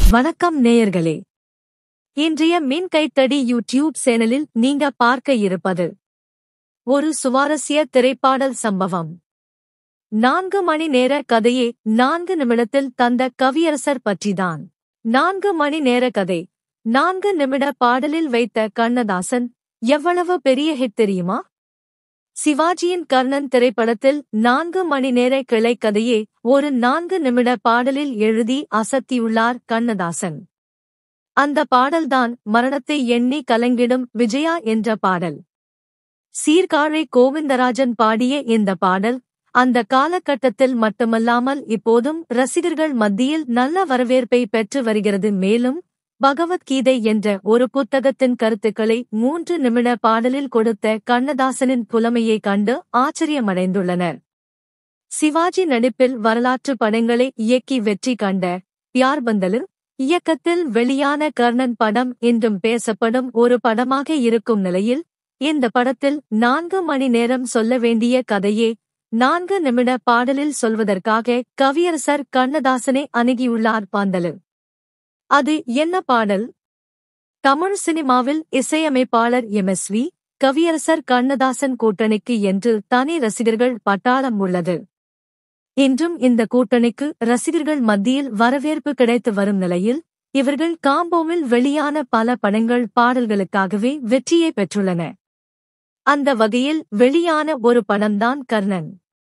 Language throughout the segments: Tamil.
வணக்கம் நேயர்களே. இன்றைய மின் கைத்தடி யூடியூப் சேனலில் நீங்க பார்க்க இருப்பது ஒரு சுவாரஸ்ய திரைப்பாடல் சம்பவம். 4 மணி நேர கதையை 4 நிமிடத்தில் தந்த கவியரசர் பற்றிதான். 4 மணி நேர கதை 4 நிமிட பாடலில் வைத்த கண்ணதாசன் எவ்வளவு பெரிய ஹிட் தெரியுமா? சிவாஜியின் கர்ணன் திரைப்படத்தில் 4 மணி நேர கிளைக்கதையை ஒரு 4 நிமிட பாடலில் எழுதி அசத்தியுள்ளார் கண்ணதாசன். அந்த பாடல்தான் மரணத்தை எண்ணி கலங்கிடும் விஜயா என்ற பாடல். சீர்காழி கோவிந்தராஜன் பாடிய இந்த பாடல் அந்த காலகட்டத்தில் மட்டுமல்லாமல் இப்போதும் ரசிகர்கள் மத்தியில் நல்ல வரவேற்பை பெற்று வருகிறது. மேலும் பகவத்கீதை என்ற ஒரு புத்தகத்தின் கருத்துக்களை 3 நிமிட பாடலில் கொடுத்த கண்ணதாசனின் புலமையை கண்டு ஆச்சரியமடைந்துள்ளனர். சிவாஜி நடிப்பில் வரலாற்று படங்களை இயக்கி வெற்றி கண்ட பியார் பந்தலு இயக்கத்தில் வெளியான கர்ணன் படம் இன்றும் பேசப்படும் ஒரு படமாக இருக்கும் நிலையில், இந்த படத்தில் 4 மணி நேரம் சொல்ல வேண்டிய கதையே 4 நிமிட பாடலில் சொல்வதற்காக கவியரசர் கண்ணதாசனை அணுகியுள்ளார் பந்தலு. அது என்ன பாடல்? தமிழ் சினிமாவில் இசையமைப்பாளர் எம்எஸ்வி, கவியரசர் கண்ணதாசன் கூட்டணிக்கு என்று தனி ரசிகர்கள் பட்டாளம் உள்ளது. இன்றும் இந்த கூட்டணிக்கு ரசிகர்கள் மத்தியில் வரவேற்பு கிடைத்து வரும் நிலையில், இவர்கள் காம்போவில் வெளியான பல படங்கள் பாடல்களுக்காகவே வெற்றியை பெற்றுள்ளன. அந்த வகையில் வெளியான ஒரு படம்தான் கர்ணன்.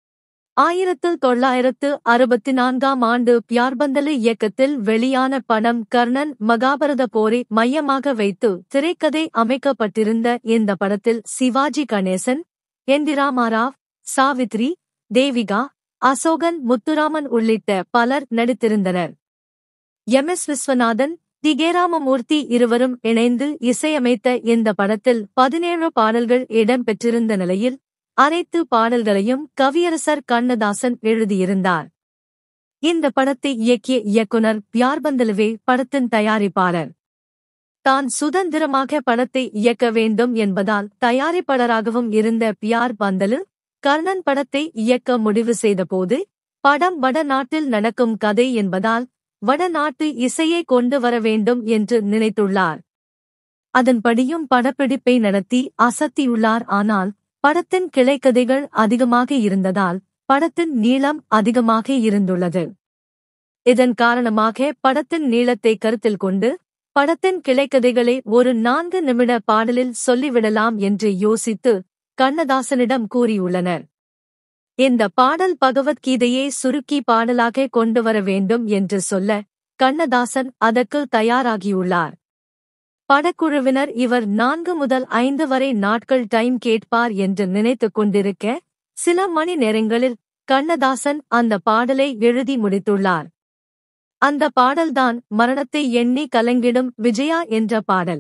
1964ஆம் ஆண்டு பியார் பந்தலு இயக்கத்தில் வெளியான படம் கர்ணன். மகாபாரத போரை மையமாக வைத்து திரைக்கதை அமைக்கப்பட்டிருந்த இந்த படத்தில் சிவாஜி கணேசன், என். டி. ராமாராவ், சாவித்ரி, தேவிகா, அசோகன், முத்துராமன் உள்ளிட்ட பலர் நடித்திருந்தனர். M S. Viswanathan, T. K. Ramamoorthy இருவரும் இணைந்து இசையமைத்த இந்த படத்தில் 17 பாடல்கள் இடம்பெற்றிருந்த நிலையில், அனைத்து பாடல்களையும் கவியரசர் கண்ணதாசன் எழுதியிருந்தார். இந்த படத்தை இயக்கிய இயக்குனர் பியார் பந்தலுவே படத்தின் தயாரிப்பாளர். தான் சுதந்திரமாக படத்தை இயக்க வேண்டும் என்பதால் தயாரிப்பாளராகவும் இருந்த பியார் பந்தலு, கர்ணன் படத்தை இயக்க முடிவு செய்தபோது, படம் வடநாட்டில் நடக்கும் கதை என்பதால் வடநாட்டு இசையை கொண்டு வர வேண்டும் என்று நினைத்துள்ளார். அதன்படியும் படப்பிடிப்பை நடத்தி அசத்தியுள்ளார். ஆனால் படத்தின் கிளைக்கதைகள் அதிகமாக இருந்ததால் படத்தின் நீளம் அதிகமாக இருந்துள்ளது. இதன் காரணமாக படத்தின் நீளத்தை கருத்தில் கொண்டு படத்தின் கிளைக்கதைகளை ஒரு 4 நிமிட பாடலில் சொல்லிவிடலாம் என்று யோசித்து கண்ணதாசனிடம் கூறியுள்ளனர். இந்த பாடல் பகவத்கீதையை சுருக்கி பாடலாக கொண்டு வர வேண்டும் என்று சொல்ல கண்ணதாசன் அதற்கு தயாராகியுள்ளார். படக்குழுவினர் இவர் 4 முதல் 5 வரை நாட்கள் டைம் கேட்பார் என்று நினைத்துக் கொண்டிருக்க, சில மணி நேரங்களில் கண்ணதாசன் அந்த பாடலை எழுதி முடித்துள்ளார். அந்த பாடல்தான் மரணத்தை எண்ணி கலங்கிடும் விஜயா என்ற பாடல்.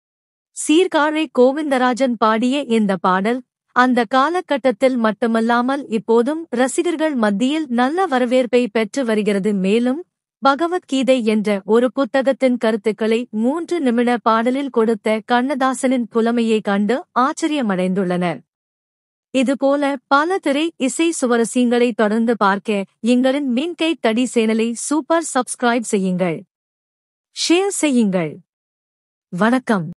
சீர்காழி கோவிந்தராஜன் பாடிய இந்த பாடல் அந்த காலகட்டத்தில் மட்டுமல்லாமல் இப்போதும் ரசிகர்கள் மத்தியில் நல்ல வரவேற்பை பெற்று வருகிறது. மேலும் பகவத்கீதை என்ற ஒரு புத்தகத்தின் கருத்துக்களை 3 நிமிட பாடலில் கொடுத்த கண்ணதாசனின் புலமையை கண்டு ஆச்சரியமடைந்துள்ளனர். இதுபோல பல திரை இசை சுவாரஸ்யங்களை தொடர்ந்து பார்க்க எங்களின் மின் கைத்தடி சேனலை சூப்பர் சப்ஸ்கிரைப் செய்யுங்கள், ஷேர் செய்யுங்கள். வணக்கம்.